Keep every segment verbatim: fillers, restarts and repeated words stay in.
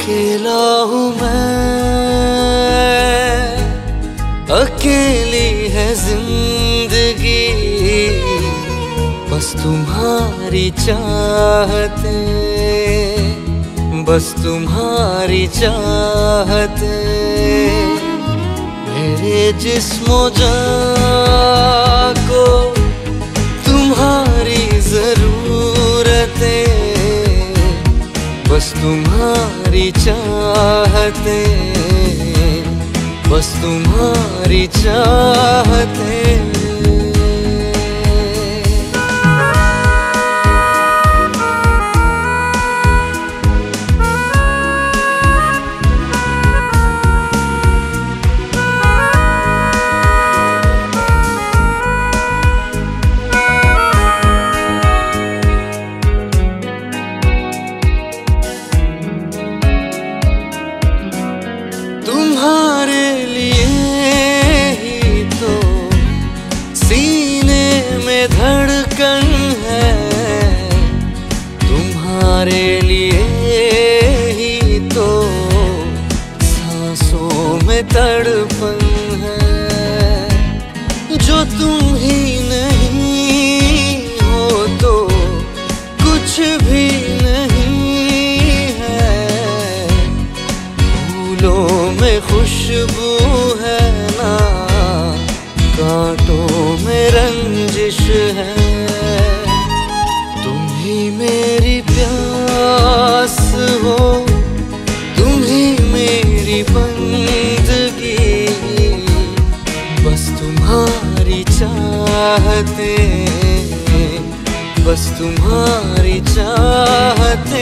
अकेला हूँ मैं, अकेली है जिंदगी, बस तुम्हारी चाहते, बस तुम्हारी चाहते। मेरे जिस्मो जान को तुम्हारी जरूरतें, बस तुम्हारी चाहते, बस तुम्हारी चाहते। तुम्हारे लिए ही तो सीने में धड़कन है, तुम्हारे लिए ही तो सांसों में तड़पन है। जो तुम ही नहीं हो तो कुछ भी नहीं है, फूलों में खुशबू है ना, कांटों में रंजिश है। तुम ही मेरी प्यास हो, तुम ही मेरी बंदगी, बस तुम्हारी चाहते, बस तुम्हारी चाहते।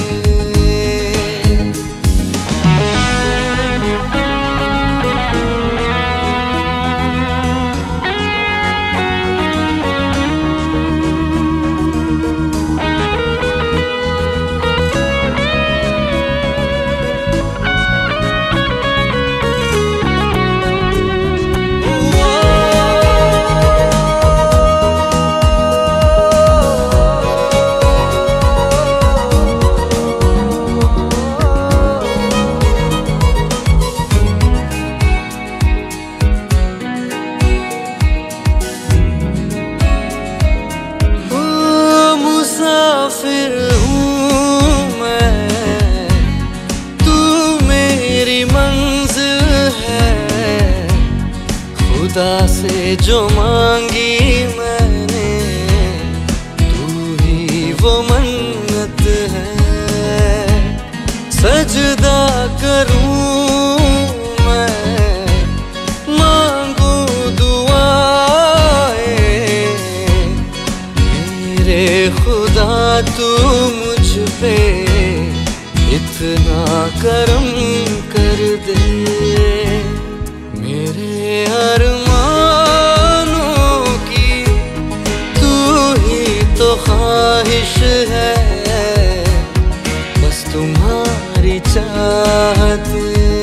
फिर हूँ मैं, तू मेरी मंजिल है, खुदा से जो मांगी मैंने, तू ही वो मन्नत है। सजदा करूँ मैं, मांगू दुआएं, मेरे खुदा तू मुझ पे इतना करम कर दे। मेरे अरमानों की तू ही तो ख्वाहिश है, बस तुम्हारी चाहते,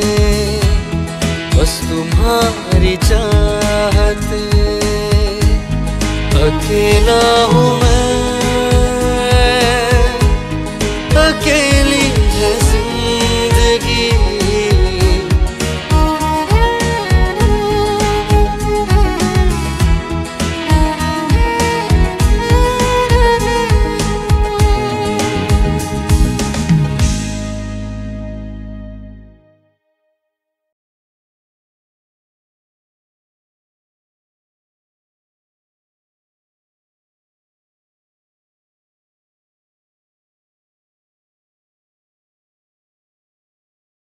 बस तुम्हारी चाहते। अकेला